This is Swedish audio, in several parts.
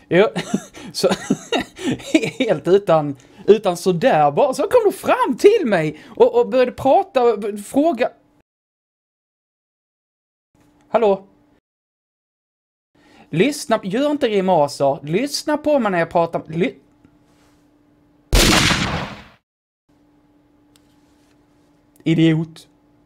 Jo, så helt utan sådär bara så kom du fram till mig och började prata och fråga. Hallå? Lyssna, gör inte grimaser. Lyssna på mig när jag pratar. Idiot.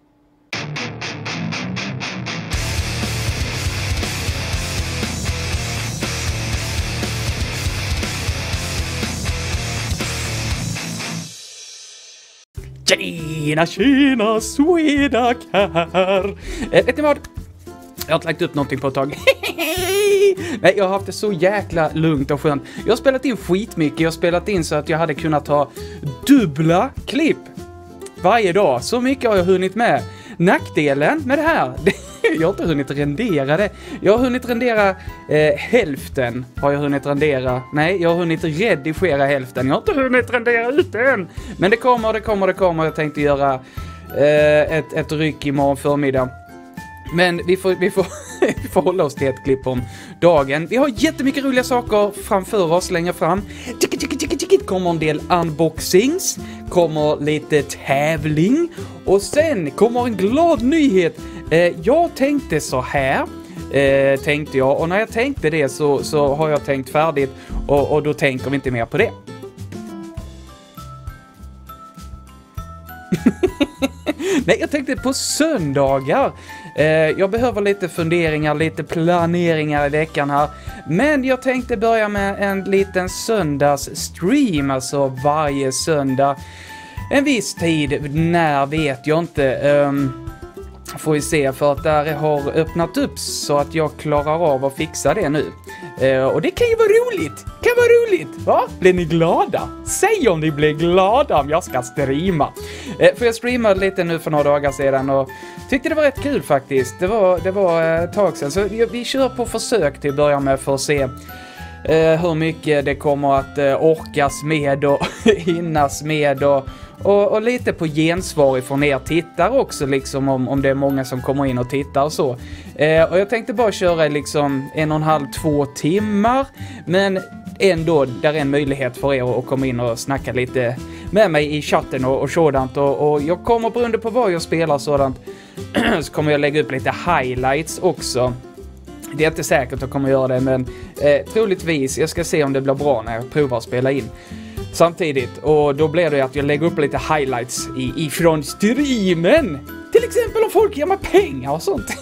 Tjena, Swedak här. Vet ni vad? Jag har inte lagt upp någonting på ett tag. Nej, jag har haft det så jäkla lugnt och skönt. Jag har spelat in skitmycket. Jag har spelat in så att jag hade kunnat ha dubbla klipp varje dag. Så mycket har jag hunnit med. Nackdelen med det här, jag har inte hunnit rendera det. Jag har hunnit rendera hälften. Har jag hunnit rendera? Nej, jag har hunnit redigera hälften. Jag har inte hunnit rendera ut än. Men det kommer. Jag tänkte göra ett ryck imorgon förmiddag. Men vi får hålla oss till ett klipp om dagen. Vi har jättemycket roliga saker framför oss längre fram. Kommer en del unboxings, kommer lite tävling och sen kommer en glad nyhet. Jag tänkte så här, tänkte jag, och när jag tänkte det så har jag tänkt färdigt och då tänker vi inte mer på det. Nej, jag tänkte på söndagar. Jag behöver lite funderingar, lite planeringar i veckan här. Men jag tänkte börja med en liten söndagsstream, alltså varje söndag. En viss tid, när vet jag inte. Får vi se, för att där har öppnat upp så att jag klarar av att fixa det nu. Och det kan ju vara roligt. Va? Blir ni glada? Säg om ni blir glada om jag ska streama. För jag streamade lite nu för några dagar sedan och tyckte det var rätt kul faktiskt. Det var ett tag sedan. Så vi kör på försök till att börja med för att se hur mycket det kommer att orkas med och hinnas med och lite på gensvar ifrån er tittare också, liksom om det är många som kommer in och tittar och så. Och jag tänkte bara köra liksom 1,5-2 timmar, men ändå där är en möjlighet för er att komma in och snacka lite med mig i chatten och sådant. Och jag kommer, beroende på vad jag spelar sådant, så kommer jag lägga upp lite highlights också. Det är inte säkert att jag kommer göra det, men troligtvis, jag ska se om det blir bra när jag provar att spela in samtidigt. Och då blir det att jag lägger upp lite highlights ifrån streamen. Till exempel om folk ger mig pengar och sånt.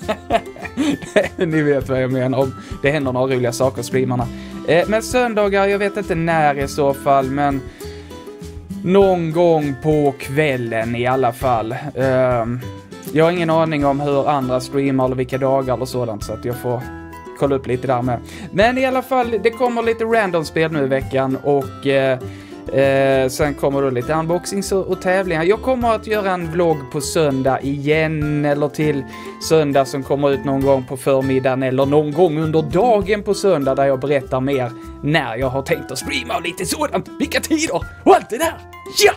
Ni vet vad jag menar, om det händer några roliga saker på streamarna. Men söndagar, jag vet inte när i så fall, men någon gång på kvällen i alla fall. Jag har ingen aning om hur andra streamar eller vilka dagar och sådant, så att jag får kolla upp lite där med. Men i alla fall, det kommer lite random spel nu i veckan och sen kommer då lite unboxings och tävlingar. Jag kommer att göra en vlogg på söndag igen, eller till söndag som kommer ut någon gång på förmiddagen eller någon gång under dagen på söndag, där jag berättar mer när jag har tänkt att streama och lite sådant, vilka tider och allt det där. Ja!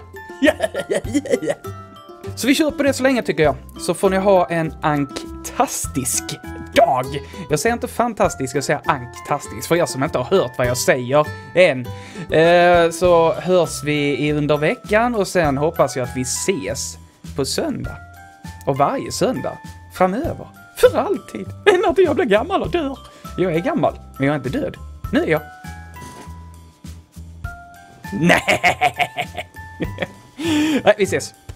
Så vi kör på det så länge, tycker jag. Så får ni ha en anktastisk dag. Jag säger inte fantastisk, jag säger anktastisk. För jag som inte har hört vad jag säger än. Så hörs vi under veckan. Och sen hoppas jag att vi ses på söndag. Och varje söndag framöver. För alltid. Ända till jag blir gammal och dör. Jag är gammal, men jag är inte död. Nu är jag. Nej, vi ses.